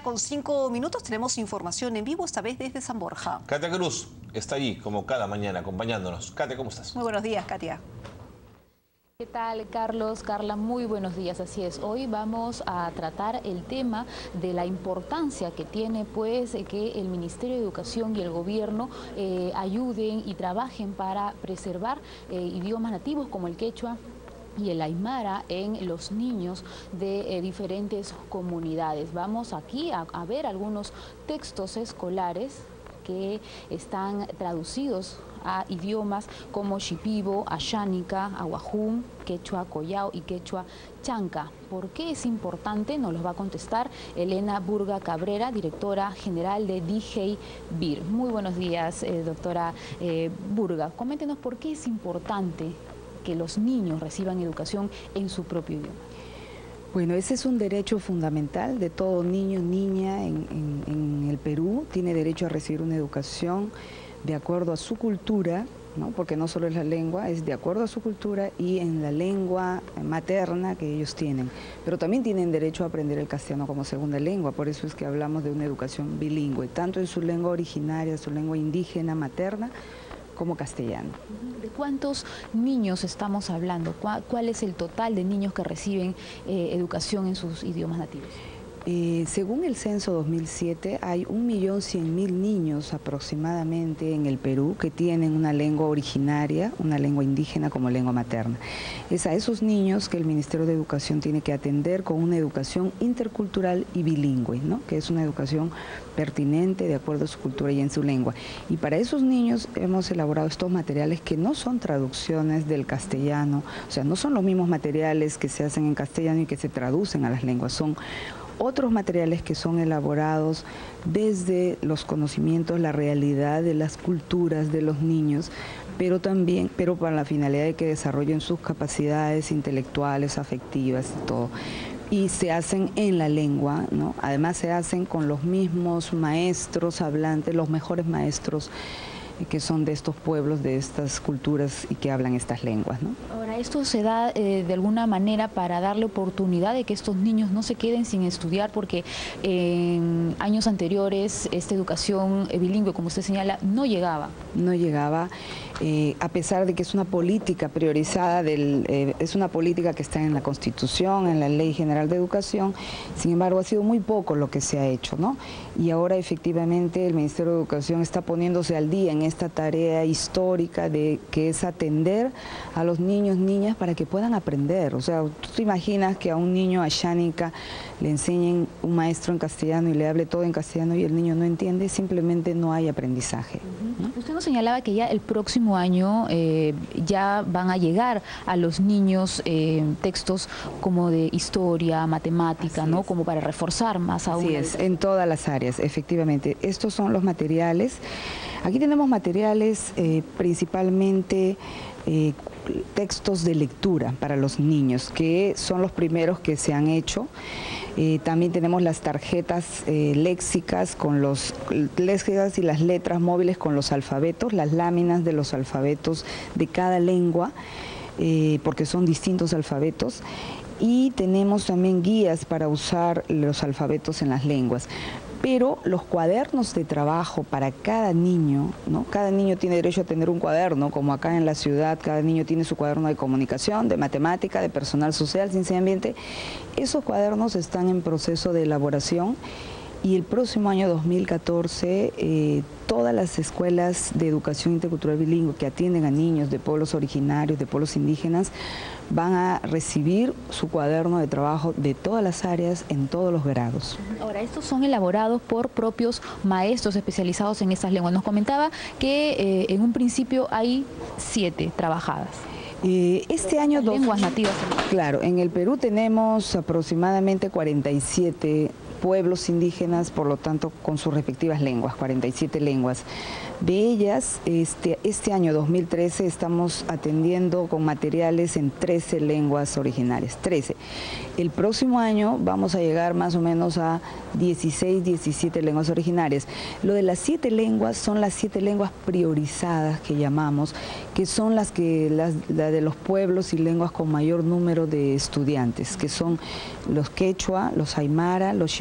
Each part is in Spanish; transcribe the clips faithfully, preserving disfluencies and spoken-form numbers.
con cinco minutos tenemos información en vivo, esta vez desde San Borja. Katia Cruz está allí, como cada mañana, acompañándonos. Katia, ¿cómo estás? Muy buenos días, Katia. ¿Qué tal, Carlos? Carla, muy buenos días. Así es, hoy vamos a tratar el tema de la importancia que tiene pues que el Ministerio de Educación y el gobierno eh, ayuden y trabajen para preservar eh, idiomas nativos como el quechua y el aymara en los niños de eh, diferentes comunidades. Vamos aquí a, a ver algunos textos escolares que están traducidos a idiomas como shipibo, ayánica, aguajún, quechua collao y quechua chanca. ¿Por qué es importante? Nos los va a contestar Elena Burga Cabrera, directora general de D J B I R. Muy buenos días, eh, doctora eh, Burga. Coméntenos por qué es importante que los niños reciban educación en su propio idioma. Bueno, ese es un derecho fundamental de todo niño, niña en, en, en el Perú. Tiene derecho a recibir una educación de acuerdo a su cultura, ¿no? Porque no solo es la lengua, es de acuerdo a su cultura y en la lengua materna que ellos tienen. Pero también tienen derecho a aprender el castellano como segunda lengua, por eso es que hablamos de una educación bilingüe, tanto en su lengua originaria, su lengua indígena materna, como castellano. ¿De cuántos niños estamos hablando? ¿Cuál es el total de niños que reciben eh, educación en sus idiomas nativos? Eh, según el censo dos mil siete, hay un millón cien mil niños aproximadamente en el Perú que tienen una lengua originaria, una lengua indígena como lengua materna. Es a esos niños que el Ministerio de Educación tiene que atender con una educación intercultural y bilingüe, ¿no? Que es una educación pertinente de acuerdo a su cultura y en su lengua. Y para esos niños hemos elaborado estos materiales que no son traducciones del castellano, o sea, no son los mismos materiales que se hacen en castellano y que se traducen a las lenguas, son otros materiales que son elaborados desde los conocimientos, la realidad de las culturas de los niños, pero también, pero para la finalidad de que desarrollen sus capacidades intelectuales, afectivas y todo. Y se hacen en la lengua, ¿no? Además se hacen con los mismos maestros hablantes, los mejores maestros que son de estos pueblos, de estas culturas y que hablan estas lenguas, ¿no? Ahora, esto se da eh, de alguna manera para darle oportunidad de que estos niños no se queden sin estudiar, porque eh, en años anteriores esta educación bilingüe, como usted señala, no llegaba. No llegaba, eh, a pesar de que es una política priorizada, del, eh, es una política que está en la Constitución, en la Ley General de Educación, sin embargo ha sido muy poco lo que se ha hecho, ¿no? Y ahora efectivamente el Ministerio de Educación está poniéndose al día en esta tarea histórica de que es atender a los niños, niñas para que puedan aprender. O sea, tú te imaginas que a un niño ayánica le enseñen un maestro en castellano y le hable todo en castellano y el niño no entiende, simplemente no hay aprendizaje, ¿no? Usted nos señalaba que ya el próximo año eh, ya van a llegar a los niños eh, textos como de historia, matemática, ¿no? Como para reforzar más aún. Así es, en todas las áreas, efectivamente. Estos son los materiales. Aquí tenemos materiales eh, principalmente eh, textos de lectura para los niños, que son los primeros que se han hecho. Eh, también tenemos las tarjetas eh, léxicas con los léxicas y las letras móviles con los alfabetos, las láminas de los alfabetos de cada lengua, eh, porque son distintos alfabetos. Y tenemos también guías para usar los alfabetos en las lenguas. Pero los cuadernos de trabajo para cada niño, ¿no? Cada niño tiene derecho a tener un cuaderno, como acá en la ciudad, cada niño tiene su cuaderno de comunicación, de matemática, de personal social, ciencia y ambiente. Esos cuadernos están en proceso de elaboración y el próximo año dos mil catorce eh, todas las escuelas de educación intercultural bilingüe que atienden a niños de pueblos originarios, de pueblos indígenas, van a recibir su cuaderno de trabajo de todas las áreas en todos los grados. Ahora, estos son elaborados por propios maestros especializados en estas lenguas. Nos comentaba que eh, en un principio hay siete trabajadas. Eh, este año... Dos, lenguas nativas. Claro, en el Perú tenemos aproximadamente cuarenta y siete pueblos indígenas, por lo tanto con sus respectivas lenguas, cuarenta y siete lenguas. De ellas, este, este año dos mil trece estamos atendiendo con materiales en trece lenguas originarias, trece. El próximo año vamos a llegar más o menos a dieciséis, diecisiete lenguas originarias. Lo de las siete lenguas son las siete lenguas priorizadas que llamamos, que son las que las la de los pueblos y lenguas con mayor número de estudiantes, que son los quechua, los aymara, los shipibo,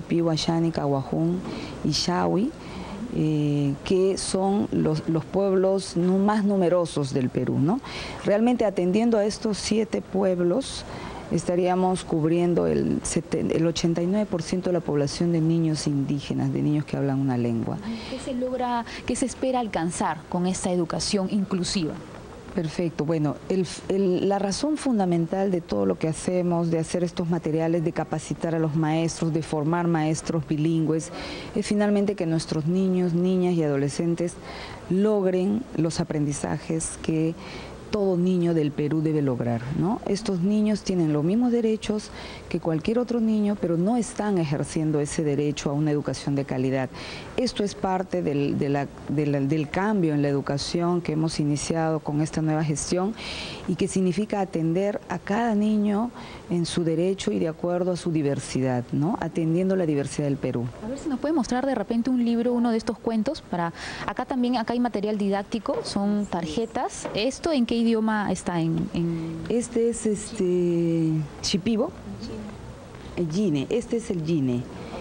Chipí, Huayani, Caguajún y Shawi, eh, que son los, los pueblos no, más numerosos del Perú, ¿no? Realmente atendiendo a estos siete pueblos, estaríamos cubriendo el, el ochenta y nueve por ciento de la población de niños indígenas, de niños que hablan una lengua. ¿Qué se logra, qué se espera alcanzar con esta educación inclusiva? Perfecto. Bueno, el, el, la razón fundamental de todo lo que hacemos, de hacer estos materiales, de capacitar a los maestros, de formar maestros bilingües, es finalmente que nuestros niños, niñas y adolescentes logren los aprendizajes que todo niño del Perú debe lograr, ¿no? Estos niños tienen los mismos derechos que cualquier otro niño, pero no están ejerciendo ese derecho a una educación de calidad. Esto es parte del, de la, de la, del cambio en la educación que hemos iniciado con esta nueva gestión y que significa atender a cada niño en su derecho y de acuerdo a su diversidad, ¿no? Atendiendo la diversidad del Perú. A ver si nos puede mostrar de repente un libro, uno de estos cuentos. Para acá también, acá hay material didáctico, son tarjetas. ¿Esto en qué idioma está? En, en... Este es este Shipibo, el Gine, este es el Gine.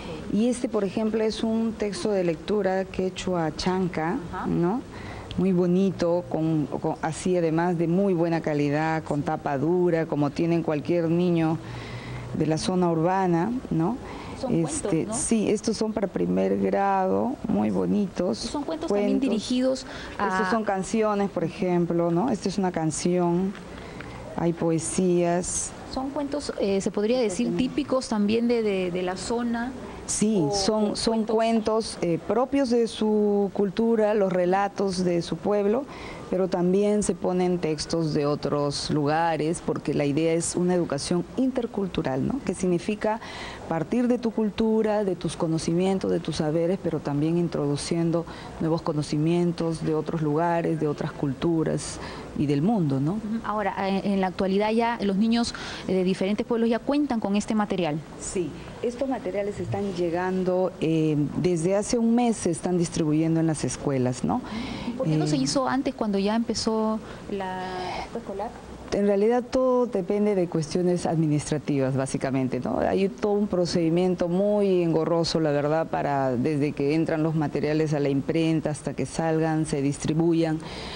Y este, por ejemplo, es un texto de lectura quechua chanca, ¿no? Muy bonito, con, con, así además de muy buena calidad, con tapa dura, como tienen cualquier niño de la zona urbana, ¿no? Son este, cuentos, ¿no? Sí, estos son para primer grado, muy bonitos. Son cuentos, cuentos también dirigidos a... Estos son canciones, por ejemplo, ¿no? Esta es una canción, hay poesías. Son cuentos, eh, se podría decir, típicos también de, de, de la zona. Sí, son, son cuentos eh, propios de su cultura, los relatos de su pueblo, pero también se ponen textos de otros lugares, porque la idea es una educación intercultural, ¿no? Que significa partir de tu cultura, de tus conocimientos, de tus saberes, pero también introduciendo nuevos conocimientos de otros lugares, de otras culturas y del mundo, ¿no? Ahora, en la actualidad ya los niños de diferentes pueblos ya cuentan con este material. Sí, estos materiales están llegando, eh, desde hace un mes se están distribuyendo en las escuelas, ¿no? ¿Por qué no eh, se hizo antes, cuando ya empezó la escolar? En realidad todo depende de cuestiones administrativas, básicamente, ¿no? Hay todo un procedimiento muy engorroso, la verdad, para desde que entran los materiales a la imprenta hasta que salgan, se distribuyan.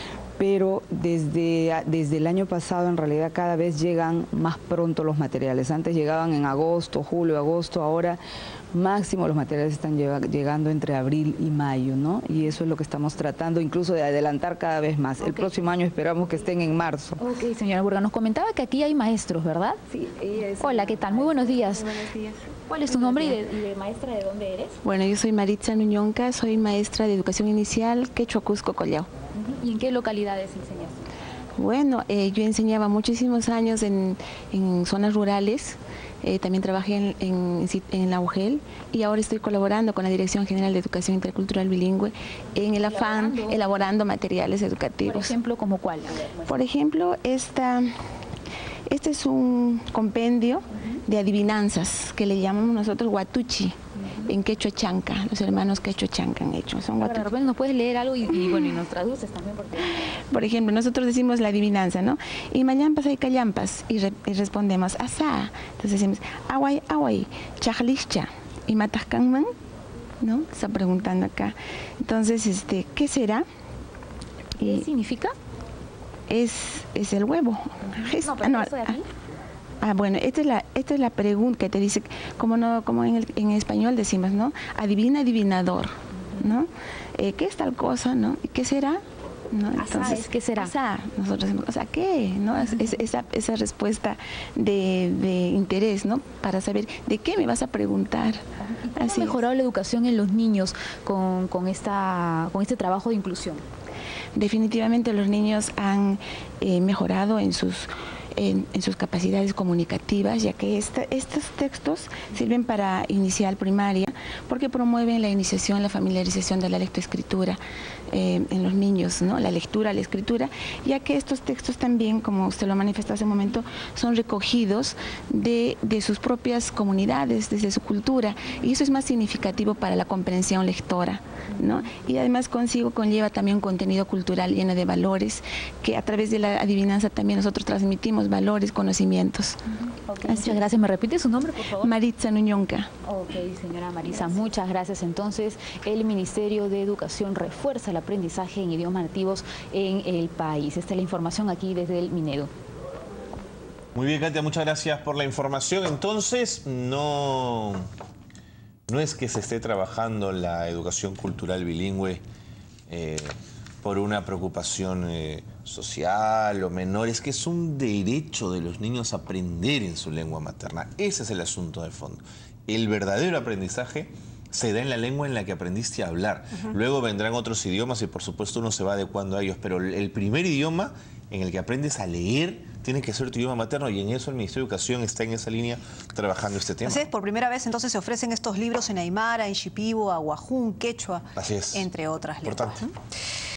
Pero desde, desde el año pasado en realidad cada vez llegan más pronto los materiales. Antes llegaban en agosto, julio, agosto, ahora máximo los materiales están llegando entre abril y mayo, ¿no? Y eso es lo que estamos tratando incluso de adelantar cada vez más. Okay. El próximo año esperamos que estén en marzo. Ok, señora Burga, nos comentaba que aquí hay maestros, ¿verdad? Sí, ella es... Hola, ¿qué tal? Muy buenos días. Muy buenos días. ¿Cuál es tu nombre y de, y de maestra de dónde eres? Bueno, yo soy Maritza Nuñonca, soy maestra de educación inicial Quechua Cusco Collao. ¿Y en qué localidades enseñas? Bueno, eh, yo enseñaba muchísimos años en, en zonas rurales, eh, también trabajé en, en, en la U G E L y ahora estoy colaborando con la Dirección General de Educación Intercultural Bilingüe en el afán, elaborando, elaborando materiales educativos. Por ejemplo, ¿como cuál? Por ejemplo, esta, este es un compendio uh-huh. de adivinanzas que le llamamos nosotros Huatuchi. En quechua chanca, los hermanos quechua chanca han hecho. Son de repente nos puedes leer algo y, y bueno, y nos traduces también. Porque... Por ejemplo, nosotros decimos la adivinanza, ¿no? Y mayampas hay callampas, y, re, y respondemos, asá. Entonces decimos, aguay, aguay, chajlischa, y matascanman, ¿no? Está preguntando acá. Entonces, este, ¿qué será? ¿Qué y significa? Es, es el huevo. No, pero ah, no, eso de aquí. Ah, bueno, esta es la, esta es la pregunta que te dice, como no, como en, el, en español decimos, ¿no? Adivina, adivinador, ¿no? Eh, ¿Qué es tal cosa, no? ¿Qué será? ¿No? Entonces, es, ¿qué será? Asá, nosotros decimos, o sea, ¿qué? ¿No? Es, es, esa, esa respuesta de, de interés, ¿no? Para saber de qué me vas a preguntar. ¿Cómo ha mejorado la educación en los niños con, con, esta, con este trabajo de inclusión? Definitivamente los niños han eh, mejorado en sus... En, en sus capacidades comunicativas, ya que esta, estos textos sirven para inicial primaria, porque promueven la iniciación, la familiarización de la lectoescritura eh, en los niños, ¿no? La lectura, la escritura, ya que estos textos también, como usted lo manifestó hace un momento, son recogidos de, de sus propias comunidades, desde su cultura, y eso es más significativo para la comprensión lectora, ¿no? Y además consigo conlleva también un contenido cultural lleno de valores, que a través de la adivinanza también nosotros transmitimos valores, conocimientos. Okay, muchas gracias. ¿Me repite su nombre, por favor? Maritza Nuñonca. Ok, señora Marisa, muchas gracias. Entonces, el Ministerio de Educación refuerza el aprendizaje en idiomas nativos en el país. Esta es la información aquí desde el Minedu. Muy bien, Katia, muchas gracias por la información. Entonces, no, no es que se esté trabajando la educación cultural bilingüe eh, por una preocupación eh, social o menor, es que es un derecho de los niños aprender en su lengua materna. Ese es el asunto de fondo. El verdadero aprendizaje se da en la lengua en la que aprendiste a hablar. Uh-huh. Luego vendrán otros idiomas y por supuesto uno se va adecuando a ellos, pero el primer idioma en el que aprendes a leer tiene que ser tu idioma materno, y en eso el Ministerio de Educación está en esa línea trabajando este tema. Así es, por primera vez entonces se ofrecen estos libros en aymara, en shipibo, aguajún, quechua, Así es. entre otras lenguas. Importante.